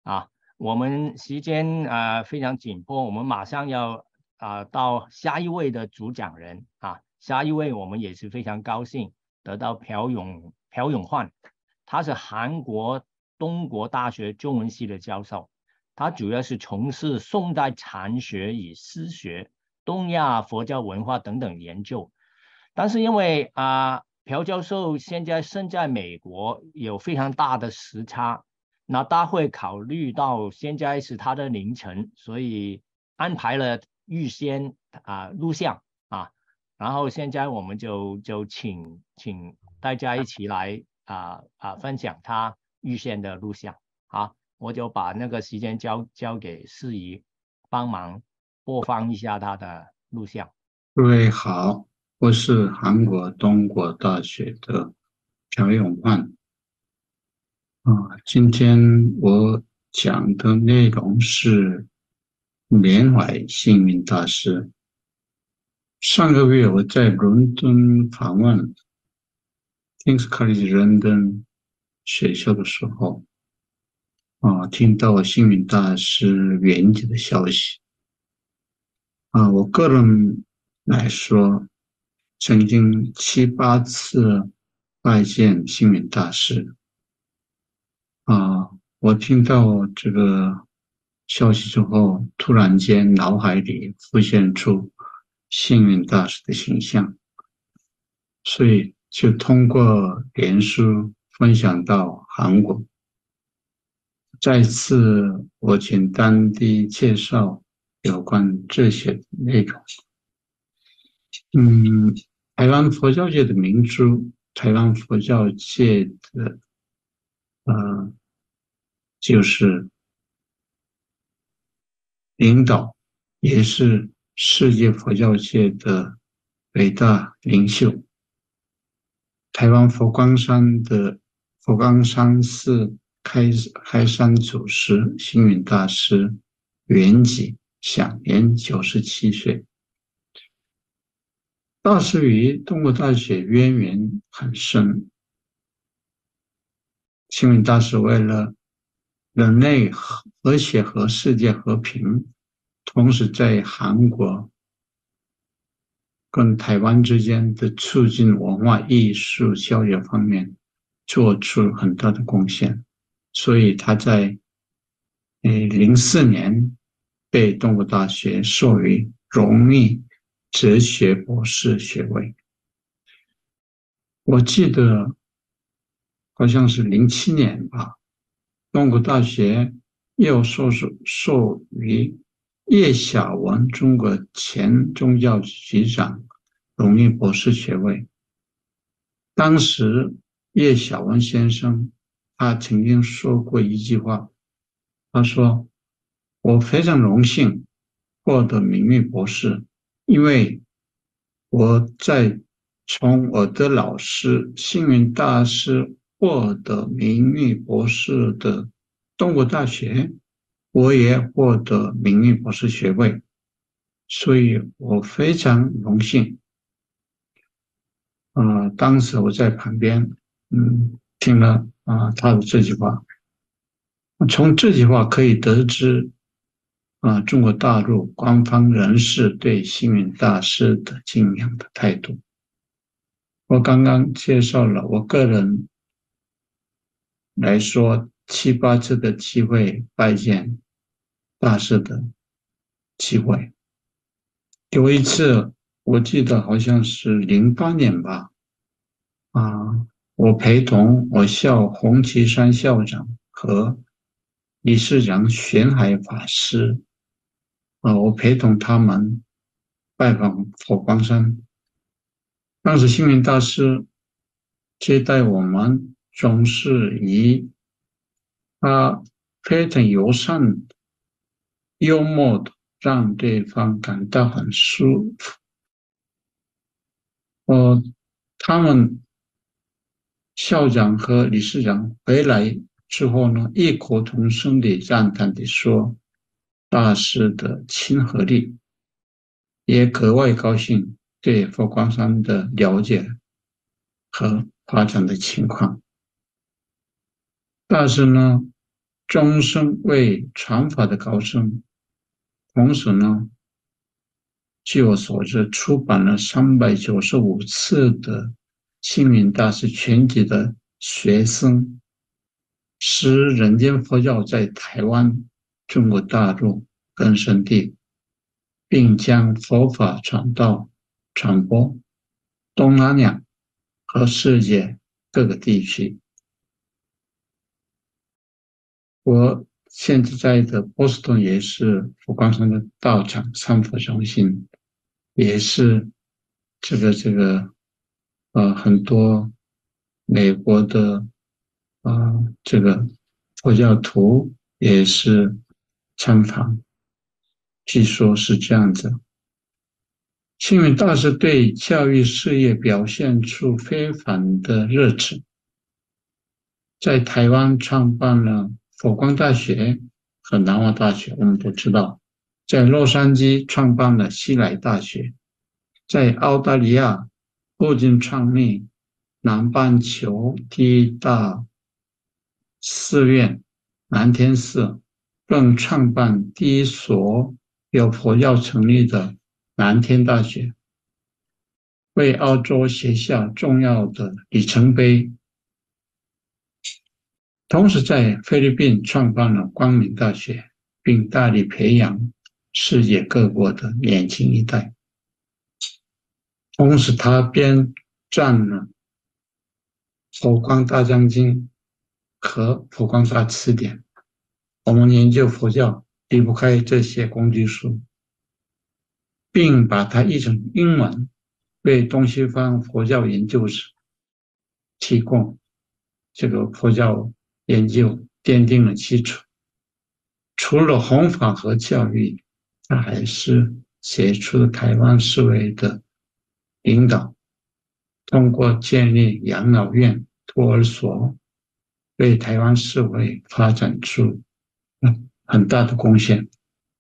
啊。我们时间非常紧迫，我们马上要到下一位的主讲人啊。下一位我们也是非常高兴得到朴永焕，他是韩国东国大学中文系的教授，他主要是从事宋代禅学与诗学、东亚佛教文化等等研究。但是因为朴教授现在身在美国，有非常大的时差，那他会考虑到现在是他的凌晨，所以安排了预先录像啊。然后现在我们就请大家一起来分享他预先的录像。好，我就把那个时间交给司仪帮忙播放一下他的录像。 各位好，我是韩国东国大学的朴永焕。今天我讲的内容是缅怀星云大师。上个月我在伦敦访问 King's College London 学校的时候，听到星云大师圆寂的消息。我个人来说，曾经7、8次拜见星云大师。我听到这个消息之后，突然间脑海里浮现出星云大师的形象，所以就通过脸书分享到韩国。再次，我简单地介绍有关这些内容。台湾佛教界的明珠，台湾佛教界的就是领导，也是世界佛教界的伟大领袖。台湾佛光山的佛光山寺开山祖师星云大师圆寂，享年97岁。大师与东国大学渊源很深。星云大师为了人类和谐和世界和平，同时在韩国跟台湾之间的促进文化艺术交流方面做出很大的贡献，所以他在04年被东国大学授予荣誉哲学博士学位。我记得好像是07年吧，东国大学又授予叶小文中国前宗教局长荣誉博士学位。当时叶小文先生他曾经说过一句话，他说：我非常荣幸获得名誉博士，因为我在从我的老师星云大师获得名誉博士的东国大学，我也获得名誉博士学位，所以我非常荣幸。当时我在旁边，听了他的这句话，从这句话可以得知，中国大陆官方人士对星云大师的敬仰的态度。我刚刚介绍了我个人来说7、8次的机会拜见大师的机会。有一次我记得好像是08年吧，我陪同我校红旗山校长和理事长玄海法师，我陪同他们拜访佛光山。当时星云大师接待我们，总是以他非常友善、幽默的，让对方感到很舒服。他们校长和理事长回来之后呢，异口同声地赞叹地说大师的亲和力，也格外高兴对佛光山的了解和发展的情况。大师呢， 终生为传法的高僧。同时呢，据我所知，出版了395次的星云大师全集的学生，使人间佛教在台湾、中国大陆根深蒂固，并将佛法传播东南亚和世界各个地区。我现在在的波士顿也是佛光山的道场三佛中心，也是很多美国的这个佛教徒也是参访，据说是这样子。星云大师对教育事业表现出非凡的热忱，在台湾创办了佛光大学和南华大学，我们都知道，在洛杉矶创办了西来大学，在澳大利亚不仅创立南半球第一大寺院南天寺，更创办第一所由佛教成立的南天大学，为澳洲写下重要的里程碑。同时在菲律宾创办了光明大学，并大力培养世界各国的年轻一代。同时他编撰了佛光大藏经和佛光大辞典，我们研究佛教离不开这些工具书，并把它译成英文，为东西方佛教研究者提供这个佛教研究奠定了基础。除了弘法和教育，他还是写出了台湾思维的领导，通过建立养老院、托儿所，为台湾社会发展出很大的贡献。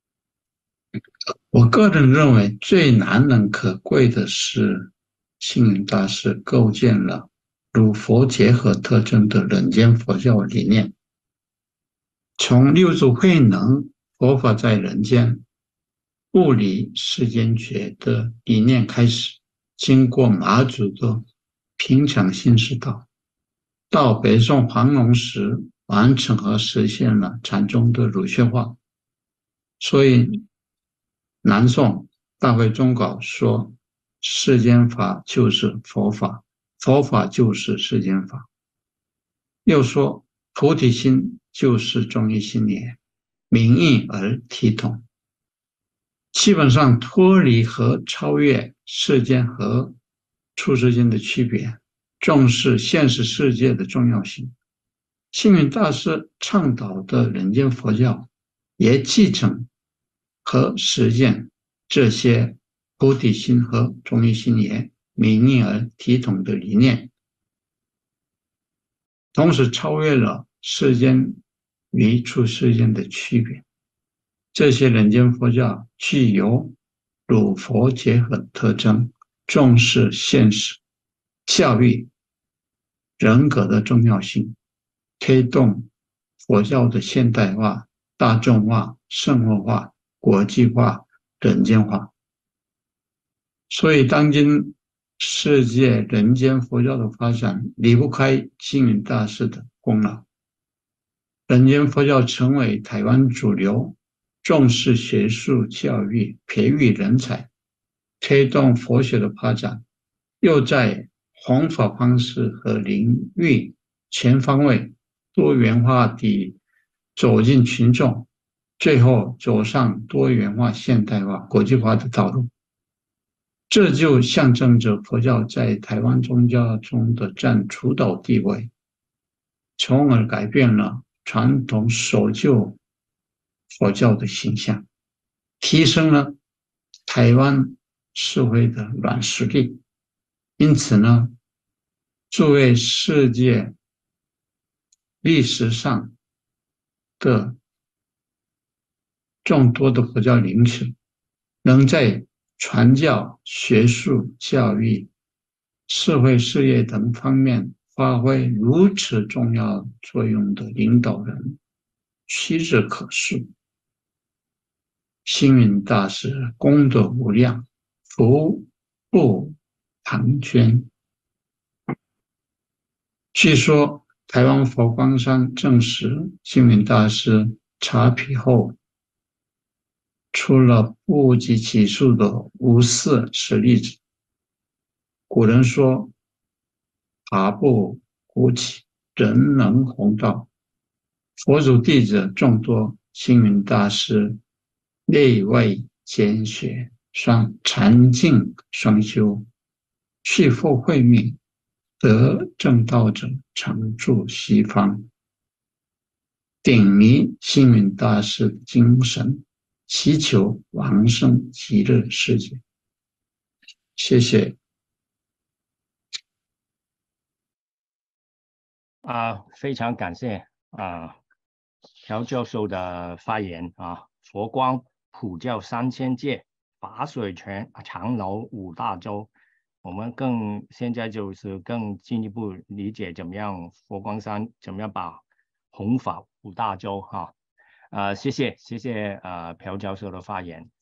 我个人认为最难能可贵的是星云大师构建了儒佛结合特征的人间佛教理念，从六祖慧能佛法在人间，物理世间觉的理念开始，经过马祖的平常心师道，到北宋黄龙时完成和实现了禅宗的儒学化。所以南宋大会宗稿说，世间法就是佛法，佛法就是世间法。又说菩提心就是中医心也，明义而体统。基本上脱离和超越世间和出世间的区别，重视现实世界的重要性。星云大师倡导的人间佛教也继承和实践这些菩提心和中医心也、明义而体统的理念，同时超越了世间与出世间的区别。这些人间佛教具有儒佛结合的特征，重视现实、教育、人格的重要性，推动佛教的现代化、大众化、生活化、国际化、人间化。所以当今世界人间佛教的发展离不开星云大师的功劳。人间佛教成为台湾主流，重视学术教育，培育人才，推动佛学的发展，又在弘法方式和领域全方位多元化地走进群众，最后走上多元化现代化国际化的道路。这就象征着佛教在台湾宗教中的占主导地位，从而改变了传统守旧佛教的形象，提升了台湾社会的软实力。因此呢，作为世界历史上的众多的佛教领袖，能在传教、学术、教育、社会事业等方面发挥如此重要作用的领导人， 屈指可数。星云大师功德无量，福不唐捐。据说台湾佛光山证实，星云大师查皮后，出了不计其数的无私实例子。古人说：“爬不鼓起，人能弘道。”佛祖弟子众多，星云大师内外兼学，禅净双修，续复慧命，得正道者常驻西方，鼎迷星云大师的精神，祈求往生极乐世界。谢谢。 非常感谢朴教授的发言啊！佛光普照3000界，法水全长流5大洲。我们现在就是更进一步理解怎么样佛光山怎么样把弘法5大洲哈。谢谢朴教授的发言。